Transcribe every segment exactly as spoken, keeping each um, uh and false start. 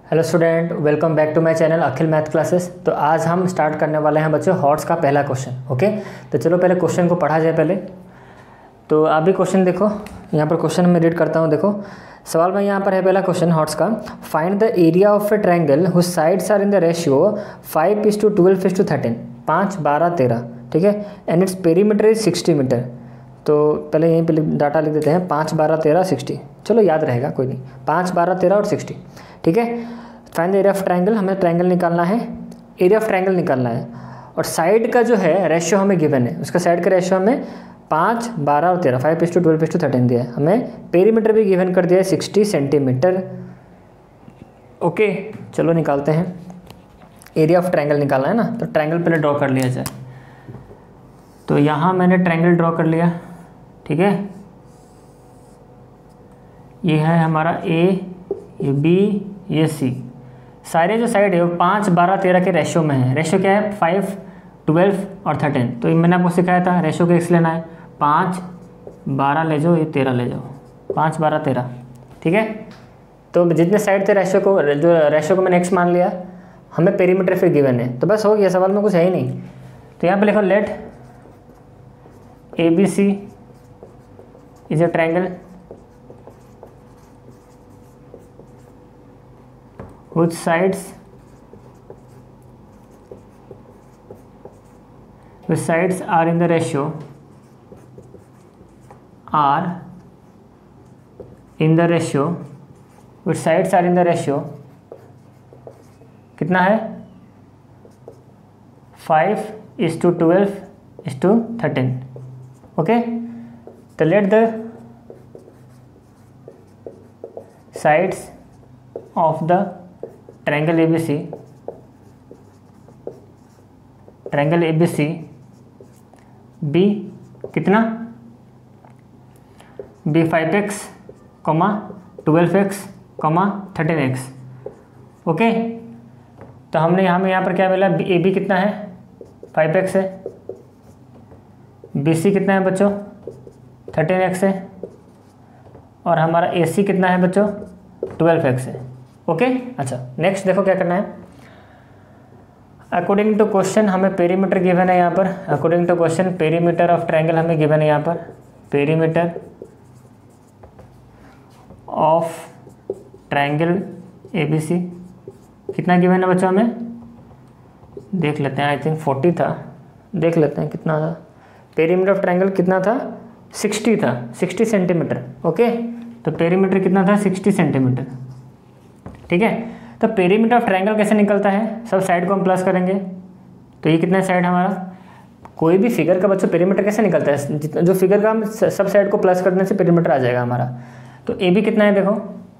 Hello student, welcome back to my channel Akhil math classes. तो आज हम स्टार्ट करने वाले हैं बच्चों हॉट्स का पहला क्वेश्चन। ओके, तो चलो पहले क्वेश्चन को पढ़ा जाए। पहले तो आप भी क्वेश्चन देखो, यहाँ पर क्वेश्चन मैं रीड करता हूँ। देखो सवाल में यहाँ पर है पहला क्वेश्चन हॉट्स का, find the area of a triangle whose sides are in the ratio five is to twelve is to thirteen, पाँच बारह तेरह, ठीक है, and its perimeter is sixty metre. तो पहले यहीं पे डाटा लिख देते हैं, पाँच बारह तेरह सिक्सटी, चलो याद रहेगा कोई नहीं, पाँच बारह तेरह और सिक्सटी, ठीक है। Find the area of triangle, हमें ट्रायंगल निकालना है, एरिया ऑफ ट्रायंगल निकालना है, और साइड का जो है रेशियो हमें गिवन है, उसका साइड का रेशियो हमें पाँच बारह और तेरह, five is to twelve is to thirteen दिया है। हमें पेरीमीटर भी गिवन कर दिया है सिक्सटी सेंटीमीटर। ओके, चलो निकालते हैं, एरिया ऑफ ट्रायंगल निकालना है ना। तो ट्रायंगल पहले ड्रॉ कर लिया जाए। तो यहाँ मैंने ट्रायंगल ड्रॉ कर लिया, ठीक है। ये है हमारा ए, ये बी, ये सी। सारे जो साइड है वो पाँच बारह तेरह के रेशियो में है। रेशियो क्या है? फाइव ट्वेल्व और थर्टीन। तो मैंने आपको सिखाया था रेशियो कैसे लेना है, पाँच बारह ले जाओ, ये तेरह ले जाओ, पाँच बारह तेरह, ठीक है। तो जितने साइड थे रेशियो को, जो रेशियो को मैंने एक्स मान लिया, हमें पेरीमीटर फिर गिवन है, तो बस हो गया, सवाल में कुछ है ही नहीं। तो यहाँ पे लिखो let A B C is a triangle whose sides whose sides are in the ratio are in the ratio which sides are in the ratio कितना है? Five is to twelve is to thirteen. Okay, तो let the sides of the triangle A B C, triangle A B C B कितना? B five x comma twelve x comma thirteen x. Okay, तो हमने यहाँ में यहाँ पर क्या मिला? ए बी कितना है? फाइव एक्स है। बी सी कितना है बच्चों? थर्टीन एक्स है। और हमारा ए सी कितना है बच्चों? ट्वेल्व एक्स है। Okay okay? अच्छा, नेक्स्ट देखो क्या करना है। अकॉर्डिंग टू क्वेश्चन हमें पेरीमीटर गिवन है यहाँ पर। According to question perimeter of triangle हमें गिवन है यहाँ पर। Perimeter of triangle A B C कितना गिवन है बच्चों? हमें देख लेते हैं, आई थिंक फोर्टी था, देख लेते हैं कितना था। पेरीमीटर ऑफ ट्रायंगल कितना था? सिक्सटी था, सिक्सटी सेंटीमीटर। ओके, तो पेरीमीटर कितना था? सिक्सटी सेंटीमीटर, ठीक है। तो पेरीमीटर ऑफ ट्रायंगल कैसे निकलता है? सब साइड को हम प्लस करेंगे, तो ये कितना साइड हमारा? कोई भी फिगर का बच्चों पेरीमीटर कैसे निकलता है? जितना जो फिगर का हम सब साइड को प्लस करने से पेरीमीटर आ जाएगा हमारा। तो ए बी कितना है देखो,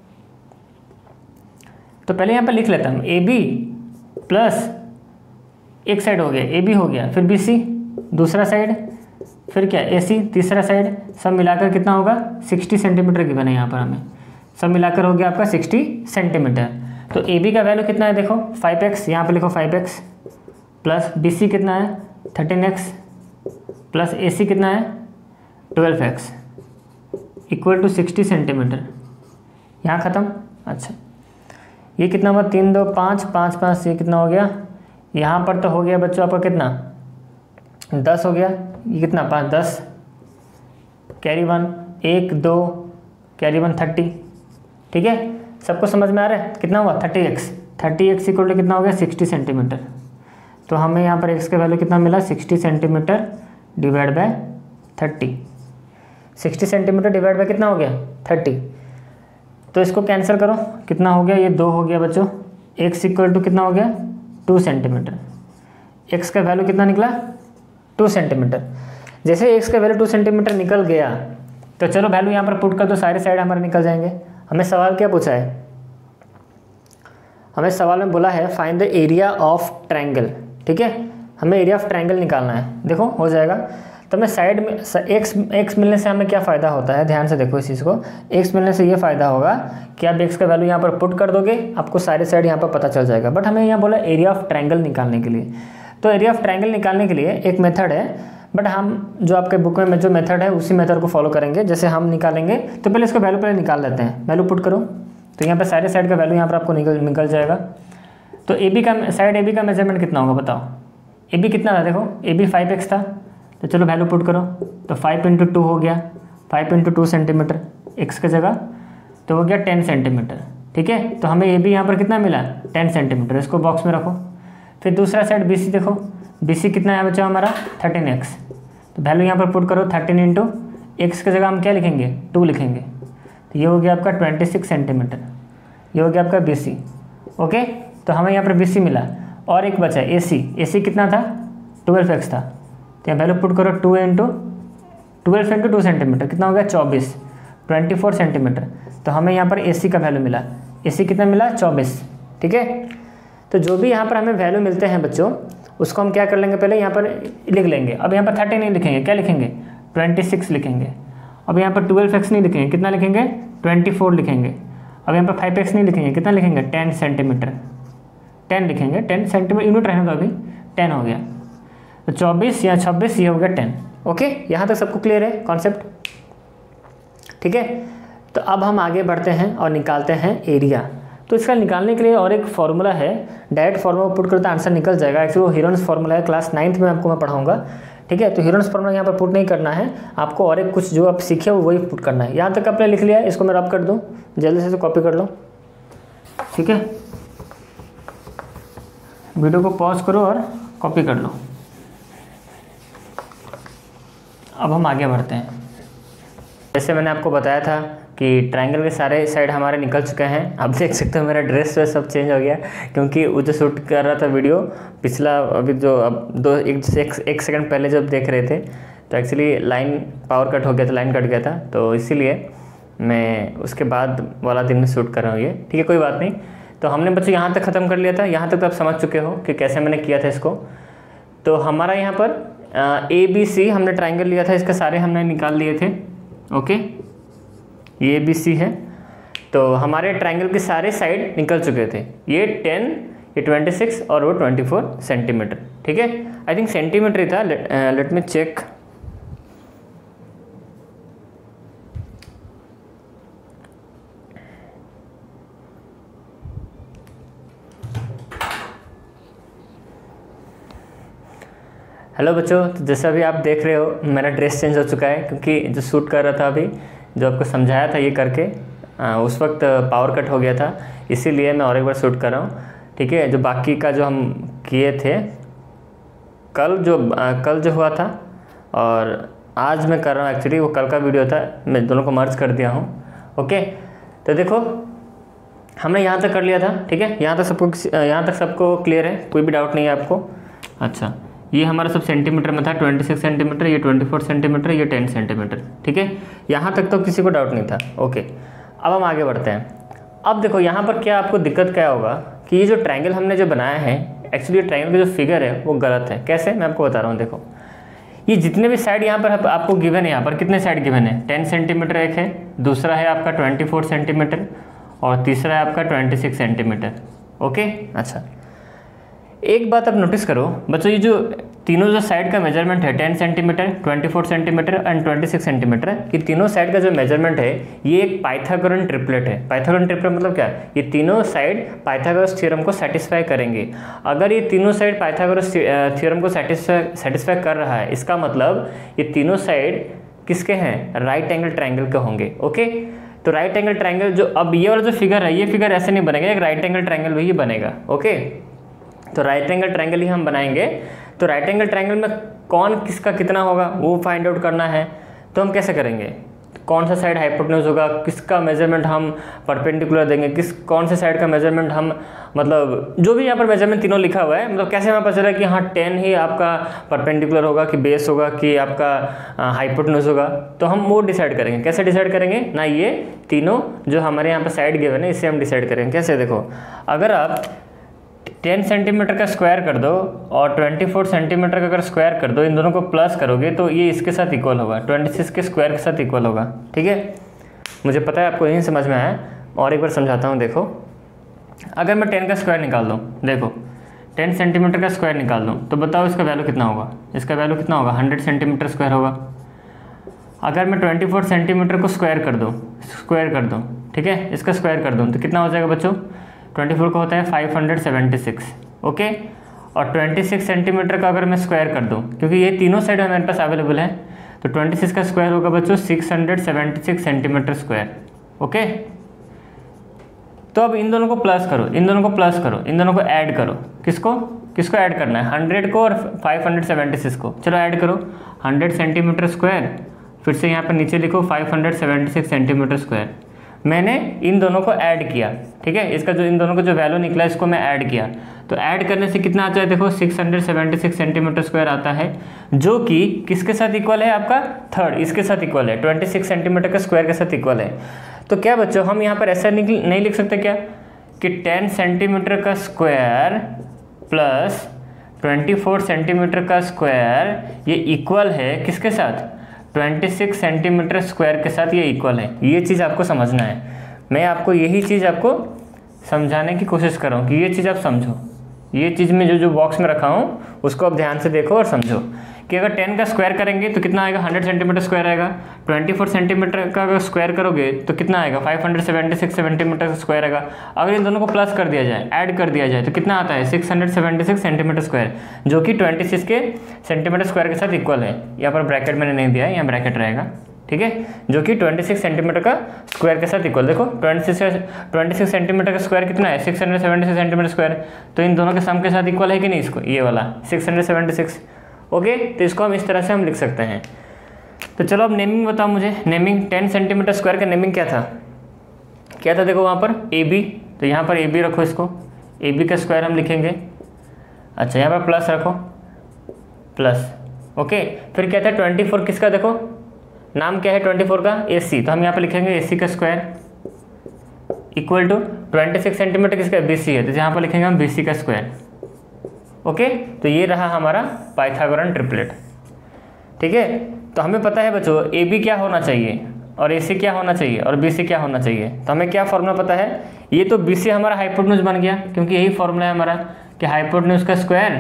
तो पहले यहाँ पर लिख लेता हूँ, ए बी प्लस एक साइड हो गया, ए बी हो गया, फिर बी सी दूसरा साइड, फिर क्या ए सी तीसरा साइड, सब मिलाकर कितना होगा? सिक्सटी सेंटीमीटर गिवन है यहाँ पर हमें, सब मिलाकर हो गया आपका सिक्सटी सेंटीमीटर। तो ए बी का वैल्यू कितना है देखो? फाइव एक्स, यहाँ पे लिखो five x, plus B C कितना है? Thirteen x, plus A C कितना है? Twelve x, equal to sixty centimetre. यहाँ ख़त्म। अच्छा, ये कितना हुआ? तीन दो पाँच, पाँच पाँच, ये कितना हो गया? यहाँ पर तो हो गया बच्चों आपका कितना? दस हो गया। ये कितना? पाँच दस, कैरी वन, एक दो कैरी वन, थर्टी, ठीक है। सबको समझ में आ रहा है? कितना हुआ? Thirty x, thirty x equal to कितना हो गया? Sixty centimetre. तो हमें यहाँ पर एक्स का वैल्यू कितना मिला? Sixty centimetre divide by thirty. Sixty centimetre divide by कितना हो गया? थर्टी। तो इसको कैंसिल करो, कितना हो गया? ये दो हो गया बच्चों। एक्स इक्वल टू कितना हो गया? Two centimetre. एक्स का वैल्यू कितना निकला? Two centimetre. जैसे एक्स का वैल्यू टू सेंटीमीटर निकल गया, तो चलो वैल्यू यहाँ पर पुट कर दो, सारे साइड हमारे निकल जाएंगे। हमें सवाल क्या पूछा है? हमें सवाल में बोला है find the area of triangle, ठीक है। हमें एरिया ऑफ ट्रायंगल निकालना है। देखो हो जाएगा। तो मैं साइड में एक्स एक्स मिलने से हमें क्या फ़ायदा होता है? ध्यान से देखो इस चीज़ को। एक्स मिलने से ये फ़ायदा होगा कि आप एक्स का वैल्यू यहाँ पर पुट कर दोगे, आपको सारे साइड यहाँ पर पता चल जाएगा। बट हमें यहाँ बोला एरिया ऑफ ट्रायंगल निकालने के लिए। तो एरिया ऑफ ट्रायंगल निकालने के लिए एक मेथड है, बट हम जो आपके बुक में जो मेथड है उसी मेथड को फॉलो करेंगे। जैसे हम निकालेंगे तो पहले इसका वैल्यू पहले निकाल लेते हैं। वैल्यू पुट करो, तो यहाँ पर सारे साइड का वैल्यू यहाँ पर आपको निकल निकल जाएगा। तो ए बी का साइड ए बी का मेजरमेंट कितना होगा बताओ। ए बी कितना था देखो, ए बी फाइव एक्स था, तो चलो वैल्यू पुट करो। तो फाइव इंटू टू हो गया, five into two centimetre x की जगह, तो हो गया टेन सेंटीमीटर। ठीक है, तो हमें ए बी यहाँ पर कितना मिला, टेन सेंटीमीटर। इसको बॉक्स में रखो। फिर दूसरा साइड बी सी देखो, बी सी कितना है बचा हमारा, थर्टीन एक्स। तो वैल्यू यहाँ पर पुट करो, थर्टीन इंटू एक्स की जगह हम क्या लिखेंगे, टू लिखेंगे। तो ये हो गया आपका ट्वेंटी सिक्स सेंटीमीटर, ये हो गया आपका बी सी। ओके, तो हमें यहाँ पर बी सी मिला। और एक बचा ए सी, ए सी कितना था, ट्वेल्व एक्स था। तो यहाँ वैल्यू पुट करो, two into twelve into two centimetre कितना हो गया, चौबीस, ट्वेंटी फोर सेंटीमीटर। तो हमें यहाँ पर ए सी का वैल्यू मिला, ए सी कितना मिला, चौबीस। ठीक है, तो जो भी यहाँ पर हमें वैल्यू मिलते हैं बच्चों, उसको हम क्या कर लेंगे, पहले यहाँ पर लिख लेंगे। अब यहाँ पर थर्टी नहीं लिखेंगे, क्या लिखेंगे, ट्वेंटी सिक्स लिखेंगे। अब यहाँ पर ट्वेल्व एक्स नहीं लिखेंगे, कितना लिखेंगे, ट्वेंटी फोर लिखेंगे। अब यहाँ पर फाइव एक्स नहीं लिखेंगे, कितना लिखेंगे, टेन सेंटीमीटर, टेन लिखेंगे, टेन सेंटीमीटर यूनिट रहने दो अभी, टेन हो गया। तो चौबीस या छब्बीस, ये हो गया टेन। ओके, यहाँ तक सबको क्लियर है कॉन्सेप्ट। ठीक है, तो अब हम आगे बढ़ते हैं और निकालते हैं एरिया। तो इसका निकालने के लिए और एक फॉर्मूला है, डायरेक्ट फार्मूला पुट करते आंसर निकल जाएगा। एक्चुअली वो हीरोन्स फार्मूला है, क्लास नाइन्थ में आपको मैं पढ़ाऊंगा। ठीक है, तो हीरोन्स फार्मूला यहाँ पर पुट नहीं करना है आपको, और एक कुछ जो आप सीखे हो वही पुट करना है। यहाँ तक आपने लिख लिया, इसको मैं रब कर दूँ, जल्दी से कॉपी कर लो। ठीक है, वीडियो को पॉज करो और कॉपी कर लो। अब हम आगे बढ़ते हैं। जैसे मैंने आपको बताया था कि ट्रायंगल के सारे साइड हमारे निकल चुके हैं। अब देख सकते हो मेरा ड्रेस वेस सब चेंज हो गया, क्योंकि वो जो शूट कर रहा था वीडियो पिछला, अभी जो अब दो एक एक, एक सेकंड पहले जब देख रहे थे, तो एक्चुअली लाइन पावर कट हो गया था, लाइन कट गया था, तो इसीलिए मैं उसके बाद वाला दिन में शूट कर रहा हूँ ये। ठीक है, कोई बात नहीं। तो हमने बच्चों यहाँ तक ख़त्म कर लिया था, यहाँ तक तो आप समझ चुके हो कि कैसे मैंने किया था इसको। तो हमारा यहाँ पर ए बी सी हमने ट्रायंगल लिया था, इसके सारे हमने निकाल लिए थे। ओके, ये बी सी है, तो हमारे ट्रायंगल के सारे साइड निकल चुके थे। ये टेन, ये ट्वेंटी सिक्स और वो ट्वेंटी फोर सेंटीमीटर। ठीक है, आई थिंक सेंटीमीटर ही था, लेट मी चेक। हेलो बच्चों, तो जैसा भी आप देख रहे हो मेरा ड्रेस चेंज हो चुका है, क्योंकि जो शूट कर रहा था अभी, जो आपको समझाया था ये करके, आ, उस वक्त पावर कट हो गया था, इसीलिए मैं और एक बार शूट कर रहा हूँ। ठीक है, जो बाकी का जो हम किए थे कल, जो आ, कल जो हुआ था और आज मैं कर रहा हूँ, एक्चुअली वो कल का वीडियो था, मैं दोनों को मर्ज कर दिया हूँ। ओके, तो देखो हमने यहाँ तक कर लिया था। ठीक है, यहाँ तक सबको यहाँ तक सबको क्लियर है, कोई भी डाउट नहीं है आपको। अच्छा, ये हमारा सब सेंटीमीटर में था, ट्वेंटी सिक्स सेंटीमीटर, ये ट्वेंटी फोर सेंटीमीटर, ये टेन सेंटीमीटर। ठीक है, यहाँ तक तो किसी को डाउट नहीं था। ओके, अब हम आगे बढ़ते हैं। अब देखो यहाँ पर क्या आपको दिक्कत क्या होगा कि ये जो ट्रायंगल हमने जो बनाया है, एक्चुअली ये ट्रायंगल का जो फिगर है वो गलत है। कैसे, मैं आपको बता रहा हूँ। देखो ये जितने भी साइड यहाँ पर आपको गिवन है, यहाँ पर कितने साइड गिवन है, टेन सेंटीमीटर एक है, दूसरा है आपका ट्वेंटी फोर सेंटीमीटर और तीसरा है आपका ट्वेंटी सिक्स सेंटीमीटर। ओके, अच्छा एक बात आप नोटिस करो बच्चों, ये जो तीनों जो साइड का मेजरमेंट है, ten centimetre, twenty four centimetre and twenty six centimetre, ये तीनों साइड का जो मेजरमेंट है ये एक पाइथागोरन ट्रिपलेट है। पाइथागोरन ट्रिपलेट मतलब क्या, ये तीनों साइड पाइथागोरस थ्योरम को सेटिस्फाई करेंगे। अगर ये तीनों साइड पाइथागोरस थ्योरम को सेटिस्फाई सेटिस्फाई कर रहा है, इसका मतलब ये तीनों साइड किसके हैं, राइट एंगल ट्रायंगल के होंगे। ओके, तो राइट एंगल ट्रायंगल जो, अब ये वाला जो फिगर है, ये फिगर ऐसे नहीं बनेगा, एक राइट एंगल ट्रायंगल भी बनेगा। ओके, तो राइट एंगल ट्रायंगल ही हम बनाएंगे। तो राइट एंगल ट्रायंगल में कौन किसका कितना होगा वो फाइंड आउट करना है। तो हम कैसे करेंगे, कौन सा साइड हाइपोटेन्यूज होगा, किसका मेजरमेंट हम परपेंडिकुलर देंगे, किस कौन से साइड का मेजरमेंट हम, मतलब जो भी यहाँ पर मेजरमेंट तीनों लिखा हुआ है, मतलब कैसे हमें पता चला कि हाँ टेन ही आपका परपेंडिकुलर होगा कि बेस होगा कि आपका हाइपोटेन्यूज होगा। तो हम वो डिसाइड करेंगे। कैसे डिसाइड करेंगे ना, ये तीनों जो हमारे यहाँ पर साइड गिवन है इससे हम डिसाइड करेंगे। कैसे, देखो अगर आप टेन सेंटीमीटर का स्क्वायर कर दो और ट्वेंटी फोर सेंटीमीटर का अगर स्क्वायर कर दो, इन दोनों को प्लस करोगे तो ये इसके साथ इक्वल होगा, ट्वेंटी सिक्स के स्क्वायर के साथ इक्वल होगा। ठीक है, मुझे पता है आपको यही समझ में आया, और एक बार समझाता हूँ। देखो अगर मैं टेन का स्क्वायर निकाल दूँ, देखो टेन सेंटीमीटर का स्क्वायर निकाल दूँ, तो बताओ इसका वैल्यू कितना होगा, इसका वैल्यू कितना होगा, हंड्रेड सेंटीमीटर स्क्वायर होगा। अगर मैं ट्वेंटी फोर सेंटीमीटर को स्क्वायर कर दूँ, स्क्वायर कर दूँ ठीक है, इसका स्क्वायर कर दूँ तो कितना हो जाएगा बच्चों, ट्वेंटी फोर का होता है five hundred seventy six. Okay, और ट्वेंटी सिक्स सेंटीमीटर का अगर मैं स्क्वायर कर दूँ, क्योंकि ये तीनों साइड हमारे पास अवेलेबल है, तो ट्वेंटी सिक्स का स्क्वायर होगा बच्चों six hundred seventy six centimetre square. Okay, तो अब इन दोनों को प्लस करो, इन दोनों को प्लस करो, इन दोनों को ऐड करो। किसको किसको ऐड करना है, हंड्रेड को और फाइव हंड्रेड सेवेंटी सिक्स को। चलो ऐड करो, हंड्रेड सेंटीमीटर स्क्वायर, फिर से यहाँ पर नीचे लिखो five hundred seventy six centimetre square. मैंने इन दोनों को ऐड किया, ठीक है, इसका जो इन दोनों का जो वैल्यू निकला इसको मैं ऐड किया, तो ऐड करने से कितना आता है देखो six hundred seventy six centimetre square आता है, जो कि किसके साथ इक्वल है, आपका थर्ड इसके साथ इक्वल है, ट्वेंटी सिक्स सेंटीमीटर के स्क्वायर के साथ इक्वल है। तो क्या बच्चों हम यहाँ पर ऐसा नहीं लिख सकते क्या कि टेन सेंटीमीटर का square plus twenty four centimetre का स्क्वायर ये इक्वल है किसके साथ, ट्वेंटी सिक्स सेंटीमीटर स्क्वायर के साथ ये इक्वल है। ये चीज़ आपको समझना है, मैं आपको यही चीज़ आपको समझाने की कोशिश कर रहा हूँ कि ये चीज़ आप समझो। ये चीज़ में जो जो बॉक्स में रखा हूँ उसको आप ध्यान से देखो और समझो कि अगर टेन का स्क्वायर करेंगे तो कितना आएगा, हंड्रेड सेंटीमीटर स्क्वायर आएगा। ट्वेंटी फोर सेंटीमीटर का अगर स्क्वायर करोगे तो कितना आएगा, five hundred seventy six centimetre square आएगा। अगर इन दोनों को प्लस कर दिया जाए, ऐड कर दिया जाए, तो कितना आता है, six hundred seventy six centimetre square, जो कि ट्वेंटी सिक्स के सेंटीमीटर स्क्वायर के साथ इक्वल है। यहाँ पर ब्रैकेट मैंने नहीं दिया है, यहाँ ब्रैकेट रहेगा, ठीक है, जो कि ट्वेंटी सिक्स सेंटीमीटर का स्क्वायर के साथ इक्वल। देखो ट्वेंटी सिक्स सेंटीमीटर का स्क्वायर कितना है, six hundred seventy six centimetre square, तो इन दोनों के सम के साथ इक्वल है कि नहीं, इसको ये वाला six hundred seventy six. Okay, तो इसको हम इस तरह से हम लिख सकते हैं। तो चलो अब नेमिंग बताओ मुझे, नेमिंग टेन सेंटीमीटर स्क्वायर का नेमिंग क्या था, क्या था देखो वहाँ पर ए बी, तो यहाँ पर ए बी रखो, इसको ए बी का स्क्वायर हम लिखेंगे। अच्छा, यहाँ पर प्लस रखो, प्लस। ओके, फिर क्या था ट्वेंटी फोर किसका, देखो नाम क्या है ट्वेंटी फोर का, ए सी, तो हम यहाँ पर लिखेंगे ए सी का square equal to twenty six centimetre किसका, बी सी है, तो यहाँ पर लिखेंगे हम बी सी का स्क्वायर। ओके, तो ये रहा हमारा पाइथागोरन ट्रिपलेट। ठीक है, तो हमें पता है बच्चों ए बी क्या होना चाहिए और ए सी क्या होना चाहिए और बी सी क्या होना चाहिए, तो हमें क्या फॉर्मूला पता है, ये तो बी सी हमारा हाइपोटेन्यूज बन गया, क्योंकि यही फॉर्मूला है हमारा कि हाइपोटेन्यूज का स्क्वायर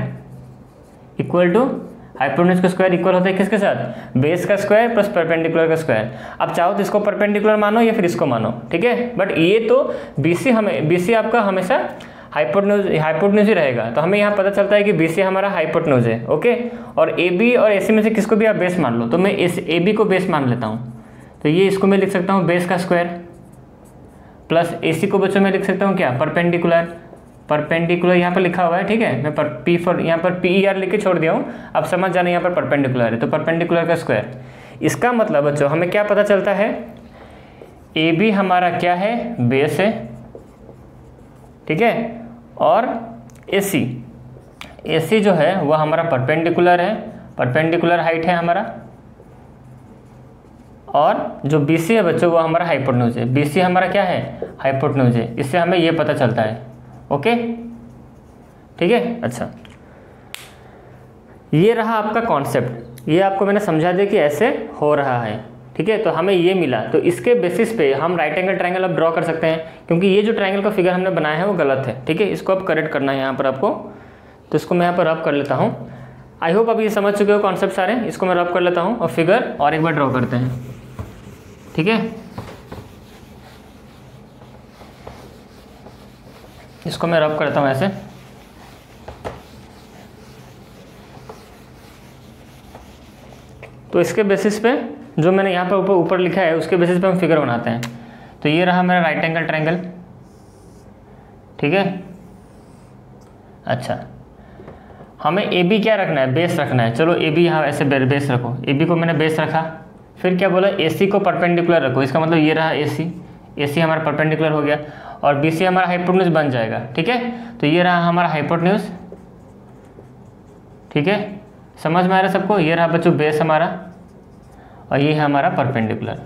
इक्वल टू, हाइपोटेन्यूज का स्क्वायर इक्वल होता है किसके साथ, बेस का स्क्वायर प्लस परपेंडिकुलर का स्क्वायर। अब चाहो तो इसको परपेंडिकुलर मानो या फिर इसको मानो, ठीक है, बट ये तो बी सी हमें बी सी आपका हमेशा हाइपोटेन्यूज हाइपोटेन्यूज ही रहेगा, तो हमें यहाँ पता चलता है कि बी सी हमारा हाइपोटेन्यूज है। ओके, और ए बी और ए सी में से किसको भी आप बेस मान लो, तो मैं इस ए बी को बेस मान लेता हूँ, तो ये इसको मैं लिख सकता हूँ बेस का स्क्वायर प्लस ए सी को बच्चों मैं लिख सकता हूँ क्या, परपेंडिकुलर। परपेंडिकुलर यहाँ पर लिखा हुआ है, ठीक है, मैं पर पी फॉर यहाँ पर पी ई आर लिख के छोड़ दिया हूँ, अब समझ जाना यहाँ पर परपेंडिकुलर है, तो परपेंडिकुलर का स्क्वायर। इसका मतलब बच्चों हमें क्या पता चलता है, ए बी हमारा क्या है, बेस है, ठीक है, और ए सी ए सी जो है वह हमारा परपेंडिकुलर है, परपेंडिकुलर हाइट है हमारा, और जो बी सी है बच्चों वो हमारा हाइपोटेन्यूज है, बी सी हमारा क्या है, हाइपोटेन्यूज है, इससे हमें ये पता चलता है। ओके, ठीक है, अच्छा ये रहा आपका कॉन्सेप्ट, ये आपको मैंने समझा दिया कि ऐसे हो रहा है, ठीक है, तो हमें ये मिला, तो इसके बेसिस पे हम राइट एंगल ट्रायंगल अब ड्रॉ कर सकते हैं, क्योंकि ये जो ट्रायंगल का फिगर हमने बनाया है वो गलत है, ठीक है, इसको अब करेक्ट करना है यहाँ पर आपको, तो इसको मैं यहाँ पर रब कर लेता हूँ। आई होप आप ये समझ चुके हो कॉन्सेप्ट सारे, इसको मैं रब कर लेता हूँ और फिगर और एक बार ड्रॉ करते हैं, ठीक है, इसको मैं रब करता हूँ ऐसे। तो इसके बेसिस पे जो मैंने यहाँ पर ऊपर ऊपर लिखा है उसके बेसिस पे हम फिगर बनाते हैं। तो ये रहा मेरा राइट एंगल ट्रायंगल, ठीक है, अच्छा हमें ए बी क्या रखना है, बेस रखना है, चलो ए बी यहाँ ऐसे बेस रखो, ए बी को मैंने बेस रखा, फिर क्या बोला, ए सी को परपेंडिकुलर रखो, इसका मतलब ये रहा ए सी, ए सी हमारा परपेंडिकुलर हो गया, और बी सी हमारा हाइपोटेन्यूज बन जाएगा, ठीक है, तो ये रहा हमारा हाइपोटेन्यूज, ठीक है, समझ में आ रहा है सबको, ये रहा बच्चों बेस हमारा, और ये है हमारा परपेंडिकुलर,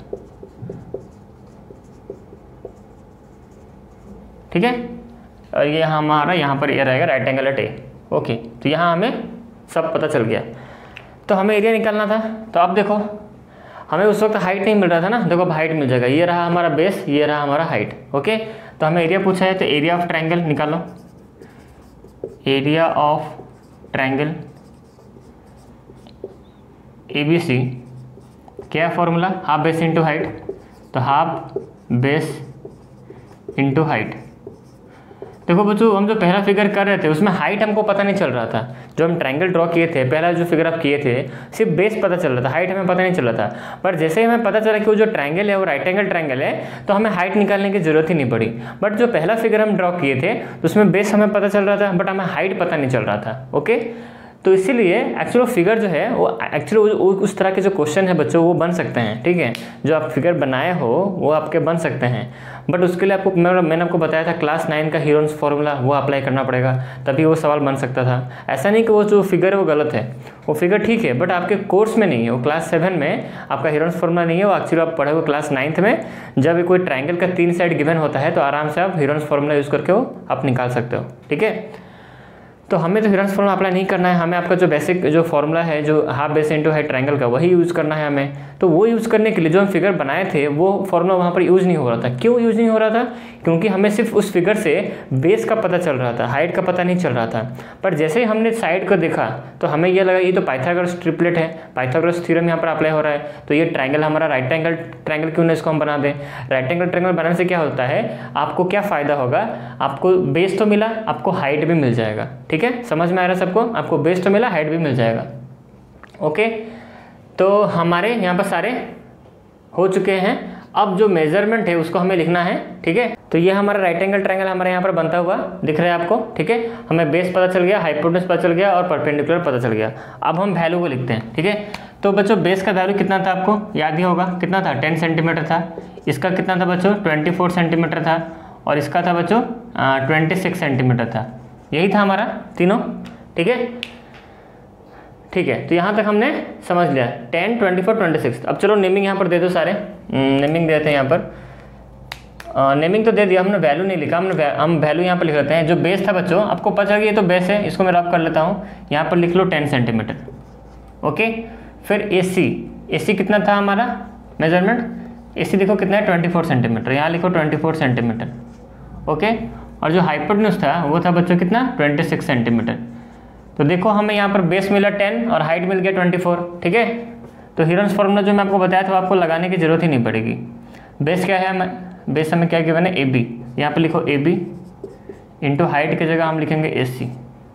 ठीक है, और ये हमारा यहाँ पर ये रहेगा right angle at A. Okay, तो यहाँ हमें सब पता चल गया, तो हमें एरिया निकालना था, तो अब देखो हमें उस वक्त हाइट नहीं मिल रहा था ना, देखो अब हाइट मिल जाएगा, ये रहा हमारा बेस, ये रहा हमारा हाइट। ओके, तो हमें एरिया पूछा है, तो एरिया ऑफ ट्रायंगल निकालो, area of triangle A B C, क्या formula, half base into height, तो हाफ बेस इंटू हाइट। देखो बच्चों, हम जो पहला फिगर कर रहे थे उसमें हाइट हमको पता नहीं चल रहा था। जो हम ट्रायंगल ड्रॉ किए थे, पहला जो फिगर आप किए थे, सिर्फ बेस पता चल रहा था, हाइट हमें पता नहीं चल रहा था। पर जैसे ही हमें पता चला कि वो जो ट्रायंगल है वो राइट एंगल ट्रायंगल है, तो हमें हाइट निकालने की जरूरत ही नहीं पड़ी। बट जो पहला फिगर हम ड्रॉ किए थे तो उसमें बेस हमें पता चल रहा था, बट हमें हाइट पता नहीं चल रहा था। ओके, तो इसीलिए एक्चुअल फिगर जो है वो एक्चुअली उस तरह के जो क्वेश्चन है बच्चों वो बन सकते हैं। ठीक है, जो आप फिगर बनाए हो वो आपके बन सकते हैं, बट उसके लिए आपको मैं, मैंने आपको बताया था क्लास नाइन का हीरोन्स फॉर्मूला वो अप्लाई करना पड़ेगा, तभी वो सवाल बन सकता था। ऐसा नहीं कि वो जो फिगर है वो गलत है, वो फिगर ठीक है बट आपके कोर्स में नहीं है, वो क्लास सेवन में आपका हीरोन्स फॉर्मूला नहीं है, वो एक्चुअली आप पढ़े हुए क्लास नाइन्थ में। जब कोई ट्राइंगल का तीन साइड गिवन होता है तो आराम से आप हीरोन्स फॉर्मूला यूज़ करके वो आप निकाल सकते हो। ठीक है, तो हमें तो हीरोन्स फॉर्मूला अप्लाई नहीं करना है, हमें आपका जो बेसिक जो फॉर्मूला है जो half base into height triangle का वही यूज़ करना है हमें। तो वो यूज़ करने के लिए जो हम फिगर बनाए थे वो फॉर्मूला वहाँ पर यूज़ नहीं हो रहा था। क्यों यूज़ नहीं हो रहा था? क्योंकि हमें सिर्फ उस फिगर से बेस का पता चल रहा था, हाइट का पता नहीं चल रहा था। पर जैसे ही हमने साइड को देखा तो हमें यह लगा ये तो पाइथागोरस ट्रिपलेट है, पाइथागोरस थ्योरम यहाँ पर अप्लाई हो रहा है, तो ये ट्रायंगल हमारा राइट एंगल ट्रायंगल क्यों ना इसको हम बना दें। राइट एंगल ट्रायंगल बनाने से क्या होता है, आपको क्या फ़ायदा होगा, आपको बेस तो मिला, आपको हाइट भी मिल जाएगा। ठीक है, समझ में आ रहा है सबको? आपको बेस तो मिला, हाइट भी मिल जाएगा। ओके, तो हमारे यहाँ पर सारे हो चुके हैं। अब जो मेजरमेंट है उसको हमें लिखना है। ठीक है, तो ये हमारा राइट एंगल ट्रायंगल हमारे यहाँ पर बनता हुआ दिख रहा है आपको। ठीक है, हमें बेस पता चल गया, हाइपोटेनस पता चल गया और परपेंडिकुलर पता चल गया। अब हम वैल्यू को लिखते हैं। ठीक है, तो बच्चों बेस का वैल्यू कितना था आपको याद ही होगा, कितना था, टेन सेंटीमीटर था। इसका कितना था बच्चों, ट्वेंटी फोर सेंटीमीटर था। और इसका था बच्चों ट्वेंटी सिक्स सेंटीमीटर था। यही था हमारा तीनों। ठीक है, ठीक है, तो यहाँ तक हमने समझ लिया, ten, twenty four, twenty six. अब चलो नेमिंग यहाँ पर दे दो सारे, नेमिंग देते हैं यहाँ पर। नेमिंग तो दे दिया हमने, वैल्यू नहीं लिखा हमने, हम वैल्यू यहाँ पर लिख लेते हैं। जो बेस था बच्चों आपको पता चल गया, ये तो बेस है, इसको मैं रब कर लेता हूँ, यहाँ पर लिख लो टेन सेंटीमीटर। ओके, फिर ए सी, ए सी कितना था हमारा मेजरमेंट, ए सी देखो कितना है, ट्वेंटी फोर सेंटीमीटर, यहाँ लिखो ट्वेंटी फोर सेंटीमीटर। ओके, और जो हाइपोटेन्यूज था वो था बच्चों कितना, ट्वेंटी सिक्स सेंटीमीटर। तो देखो हमें यहाँ पर बेस मिला टेन और हाइट मिल गया ट्वेंटी फोर। ठीक है, तो हीरोन्स फॉर्मूला जो मैं आपको बताया था वो आपको लगाने की जरूरत ही नहीं पड़ेगी। बेस क्या है, हमें बेस हमें क्या गिवन है, ए बी, यहाँ पर लिखो ए बी इंटू हाइट की जगह हम लिखेंगे ए सी।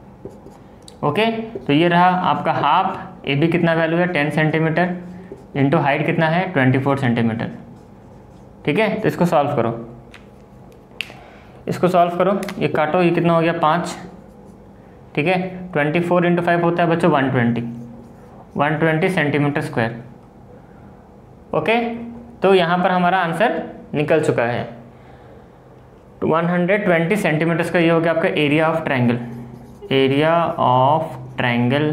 ओके, तो ये रहा आपका हाफ, ए बी कितना वैल्यू है, टेन सेंटीमीटर इंटू हाइट कितना है, ट्वेंटी फोर सेंटीमीटर। ठीक है, तो इसको सॉल्व करो, इसको सॉल्व करो, ये काटो, ये कितना हो गया, पाँच। ठीक है, ट्वेंटी फोर इंटू फाइव होता है बच्चों one twenty, one twenty centimetre square. Okay, तो यहाँ पर हमारा आंसर निकल चुका है, वन हंड्रेड ट्वेंटी सेंटीमीटर का ये हो गया आपका area of triangle, area of triangle.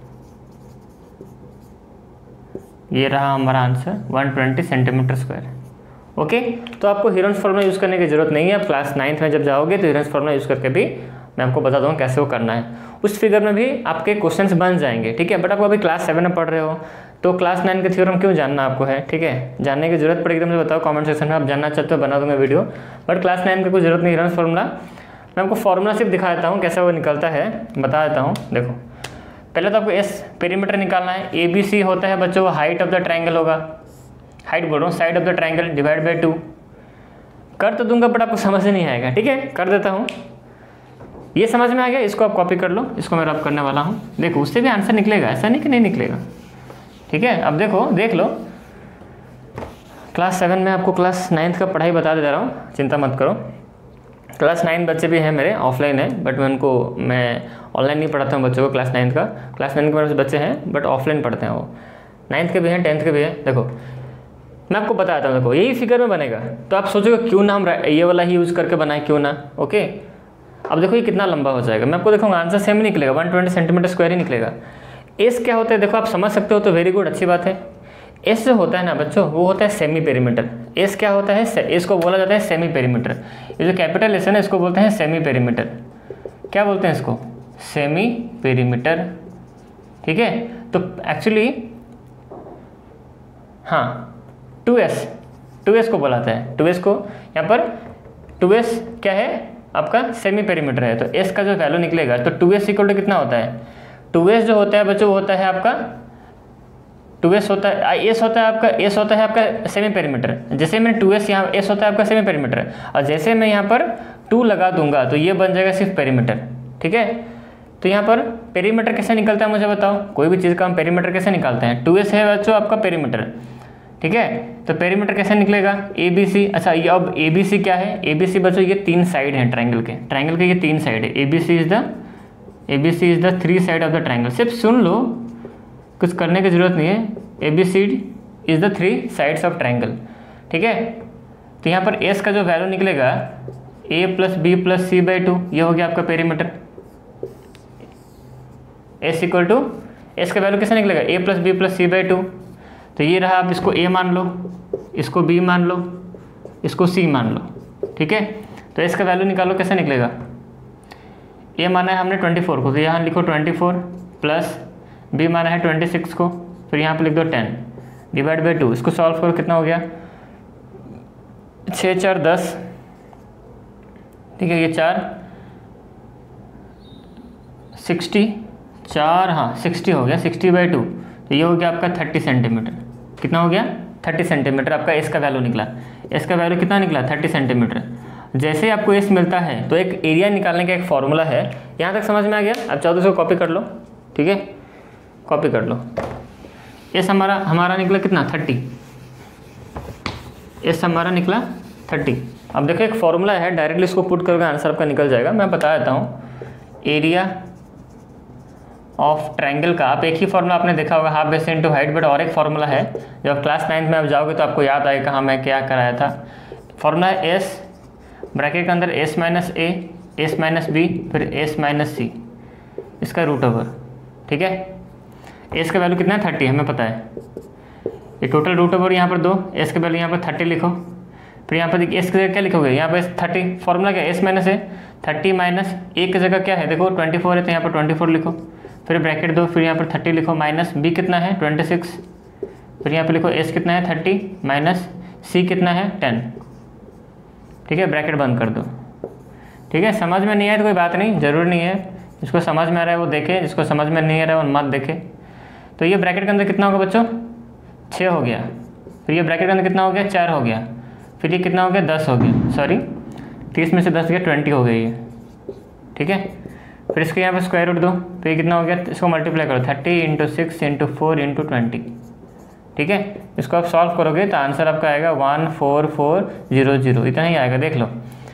ये रहा हमारा answer one twenty centimetre square. Okay, तो आपको हीरोन्स फॉर्मूला यूज़ करने की जरूरत नहीं है। आप क्लास नाइन्थ में जब जाओगे तो हीरोन्स फॉर्मूला यूज़ करके भी मैं आपको बता दूँगा कैसे वो करना है। उस फिगर में भी आपके क्वेश्चंस बन जाएंगे। ठीक है, बट आपको अभी क्लास सेवन में पढ़ रहे हो तो क्लास नाइन के थ्योरम क्यों जानना आपको है। ठीक है, जानने की जरूरत पड़ेगी तो मुझे बताओ कमेंट सेक्शन में, आप जानना चाहते हो बना दूंगा वीडियो, बट क्लास नाइन की कोई जरूरत नहीं। हीरोन्स फॉर्मूला मैं आपको फॉर्मूला सिर्फ दिखा देता हूँ कैसे वो निकलता है, बता देता हूँ। देखो पहले तो आपको एस पेरीमीटर निकालना है, ए बी सी होता है बच्चों वो हाइट ऑफ द ट्रायंगल होगा, हाइट बोल रहा हूँ, side of the triangle divide by two. कर तो दूंगा बट आपको समझ नहीं आएगा। ठीक है, कर देता हूँ, ये समझ में आ गया, इसको आप कॉपी कर लो, इसको मैं रब करने वाला हूँ। देखो उससे भी आंसर निकलेगा, ऐसा नहीं कि नहीं निकलेगा। ठीक है, अब देखो देख लो, क्लास सेवन में आपको क्लास नाइन्थ का पढ़ाई बता दे रहा हूँ, चिंता मत करो। क्लास नाइन बच्चे भी हैं मेरे, ऑफलाइन है, बट मैं उनको मैं ऑनलाइन नहीं पढ़ाता हूँ बच्चों को। क्लास नाइन्थ का क्लास नाइन के मेरे बच्चे हैं बट ऑफलाइन पढ़ते हैं, वो नाइन्थ के भी हैं, टेंथ के भी हैं। देखो मैं आपको बताता हूँ, देखो यही फिगर में बनेगा, तो आप सोचोगे क्यों ना हम ये वाला ही यूज़ करके बनाए, क्यों ना। ओके, अब देखो ये कितना लंबा हो जाएगा, मैं आपको देखूँगा आंसर सेम ही निकलेगा, वन ट्वेंटी सेंटीमीटर स्क्वायर ही निकलेगा। एस क्या होता है देखो, आप समझ सकते हो तो वेरी गुड, अच्छी बात है। एस जो होता है ना बच्चों वो होता है सेमी पेरीमीटर। एस क्या होता है, एस को बोला जाता है सेमी पेरीमीटर। ये जो कैपिटल एस है ना इसको बोलते हैं सेमी पेरीमीटर। क्या बोलते हैं इसको, सेमी पेरीमीटर। ठीक है, तो एक्चुअली हाँ टू एस, टू एस को बोला जाता है, टू एस को यहाँ पर टू एस क्या है आपका सेमी पेरीमीटर है, तो एस का जो वैल्यू निकलेगा तो टू एस इक्वल टू कितना होता है, टू एस जो होता है बच्चों वो होता है आपका टू एस होता है, एस होता है आपका, एस होता है आपका सेमी पेरीमीटर। जैसे मैंने टू एस यहाँ, एस होता है आपका सेमी पेरीमीटर, और जैसे मैं यहाँ पर टू लगा दूंगा तो ये बन जाएगा सिर्फ पेरीमीटर। ठीक है, तो यहाँ पर पेरीमीटर कैसे निकलता है मुझे बताओ, कोई भी चीज़ का हम पेरीमीटर कैसे निकालते हैं। टू एस है बच्चों आपका पेरीमीटर, ठीक है, तो पेरीमीटर कैसे निकलेगा, ए बी सी। अच्छा ये अब ए बी सी क्या है, ए बी सी बच्चों ये तीन साइड हैं ट्रायंगल के, ट्रायंगल के ये तीन साइड है। A B C is the A B C is the three side of the triangle. सिर्फ सुन लो, कुछ करने की जरूरत नहीं है। A B C is the three sides of triangle. ठीक है, तो यहाँ पर एस का जो वैल्यू निकलेगा A plus B plus C by two, ये हो गया आपका perimeter. S equal to, S का वैल्यू कैसे निकलेगा, A plus B plus C by two. तो ये रहा, आप इसको ए मान लो, इसको बी मान लो, इसको सी मान लो। ठीक है, तो इसका वैल्यू निकालो, कैसे निकलेगा। ए माना है हमने ट्वेंटी फोर को, तो यहाँ लिखो ट्वेंटी फोर प्लस बी माना है ट्वेंटी सिक्स को, फिर यहाँ पे लिख दो टेन डिवाइड बाई टू। इसको सॉल्व करो, कितना हो गया, छः चार दस। ठीक है, ये चार सिक्सटी, चार हाँ सिक्सटी हो गया, सिक्सटी बाई टू, तो ये हो गया आपका थर्टी सेंटीमीटर। कितना हो गया, थर्टी सेंटीमीटर आपका एस का वैल्यू निकला। एस का वैल्यू कितना निकला, थर्टी सेंटीमीटर। जैसे आपको एस मिलता है तो एक एरिया निकालने का एक फॉर्मूला है, यहाँ तक समझ में आ गया। अब चाहो तो इसको कॉपी कर लो, ठीक है, कॉपी कर लो। एस हमारा हमारा निकला कितना, थर्टी। एस हमारा निकला थर्टी। अब देखो एक फॉर्मूला है, डायरेक्टली इसको पुट करके आंसर आपका निकल जाएगा। मैं बता देता हूँ, एरिया ऑफ ट्रायंगल का आप एक ही फॉर्मूला आपने देखा होगा, half base into height, but और एक फॉर्मूला है जब क्लास नाइन्थ में आप जाओगे तो आपको याद आएगा हाँ मैं क्या कराया था। फॉर्मूला है एस ब्रैकेट के अंदर S minus A, S minus B, फिर एस माइनस सी, इसका रूट ओवर। ठीक है, एस का वैल्यू कितना है, थर्टी, हमें पता है। ये टोटल रूट ओवर यहाँ पर दो, एस का वैल्यू यहाँ पर थर्टी लिखो, फिर यहाँ पर एस की जगह क्या लिखोगे, यहाँ पर थर्टी, फॉर्मूला क्या, S minus A, thirty minus A की जगह क्या है, देखो ट्वेंटी फोर है तो यहाँ पर ट्वेंटी फोर लिखो, फिर ब्रैकेट दो, फिर यहाँ पर थर्टी लिखो, माइनस बी कितना है ट्वेंटी सिक्स, फिर यहाँ पर लिखो एस कितना है थर्टी, माइनस सी कितना है टेन। ठीक है, ब्रैकेट बंद कर दो। ठीक है, समझ में नहीं आया तो कोई बात नहीं, ज़रूरी नहीं है, जिसको समझ में आ रहा है वो देखे, जिसको समझ में नहीं आ रहा है वो मत देखे। तो ये ब्रैकेट के अंदर कितना होगा बच्चों, छः हो गया, फिर ये ब्रैकेट के अंदर कितना हो गया, चार हो गया, फिर ये कितना हो गया, दस हो गया, सॉरी तीस में से दस गया, ट्वेंटी हो गई है। ठीक है, फिर इसके यहाँ पर स्क्वायर रूट दो, फिर ये कितना हो गया, इसको मल्टीप्लाई करो, thirty into six into four into twenty. ठीक है, इसको आप सॉल्व करोगे तो आंसर आपका आएगा one four four zero zero, इतना ही आएगा। देख लो,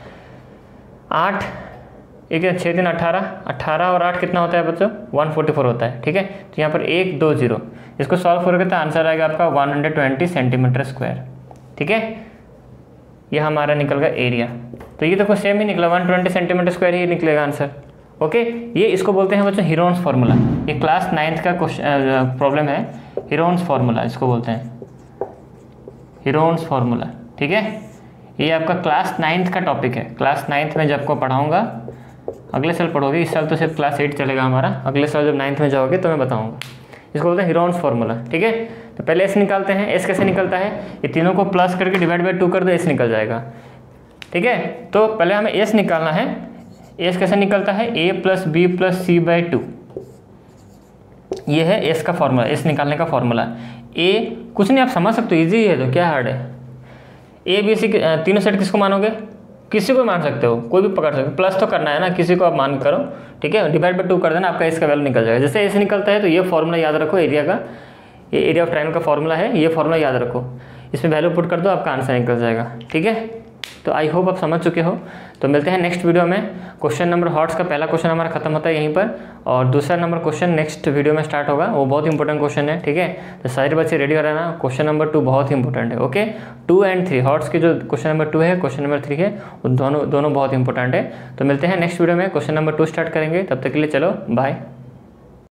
आठ एक छः दिन अट्ठारह, अट्ठारह और आठ कितना होता है बच्चों, वन फोर्टी फोर होता है। ठीक है, तो यहाँ पर एक दो जीरो, इसको सॉल्व करोगे तो आंसर आएगा आपका one hundred twenty centimetre square. ठीक है, ये हमारा निकल गया एरिया। तो ये देखो सेम ही निकला, वन ट्वेंटी सेंटीमीटर स्क्वायर ही निकलेगा आंसर। ओके, ये इसको बोलते हैं बच्चों हीरोन्स फार्मूला। ये क्लास नाइन्थ का क्वेश्चन प्रॉब्लम है, हीरोन्स फार्मूला इसको बोलते हैं, हीरोन्स फार्मूला। ठीक है, ये आपका क्लास नाइन्थ का टॉपिक है। क्लास नाइन्थ में जब आपको पढ़ाऊंगा, अगले साल पढ़ोगे, इस साल तो सिर्फ क्लास एट चलेगा हमारा, अगले साल जब नाइन्थ में जाओगे तो मैं बताऊंगा। इसको बोलते हैं हीरोन्स फार्मूला। ठीक है, तो पहले एस निकालते हैं। एस कैसे निकलता है, ये तीनों को प्लस करके डिवाइड बाई टू कर दो, एस निकल जाएगा। ठीक है, तो पहले हमें एस निकालना है। एस कैसे निकलता है, A plus B plus C by two, ये है एस का फॉर्मूला, एस निकालने का फॉर्मूला। ए कुछ नहीं, आप समझ सकते हो, इजी है, तो क्या हार्ड है। ए बी सी तीनों सेट किसको मानोगे, किसी को मान सकते हो, कोई भी पकड़ सकते हो, प्लस तो करना है ना, किसी को आप मान करो। ठीक है, डिवाइड बाई टू कर देना, आपका एस का वैल्यू निकल जाएगा। जैसे एस निकलता है तो ये फॉर्मूला याद रखो एरिया का, ये एरिया ऑफ ट्रायंगल का फॉर्मूला है, ये फॉर्मूला याद रखो, इसमें वैल्यू पुट कर दो, आपका आंसर निकल जाएगा। ठीक है, तो आई होप आप समझ चुके हो। तो मिलते हैं नेक्स्ट वीडियो में। क्वेश्चन नंबर हॉट्स का पहला क्वेश्चन हमारा खत्म होता है यहीं पर, और दूसरा नंबर क्वेश्चन नेक्स्ट वीडियो में स्टार्ट होगा, वो बहुत इंपॉर्टेंट क्वेश्चन है। ठीक है, तो सारे बच्चे रेडी हो रहना, क्वेश्चन नंबर टू बहुत ही इंपॉर्टेंट है। Okay, two and three, HOTS के जो क्वेश्चन नंबर टू है, क्वेश्चन नंबर थ्री है, वो दोनों दोनों बहुत इंपॉर्टेंट है। तो मिलते हैं नेक्स्ट वीडियो में, क्वेश्चन नंबर टू स्टार्ट करेंगे। तब तक के लिए चलो बाय।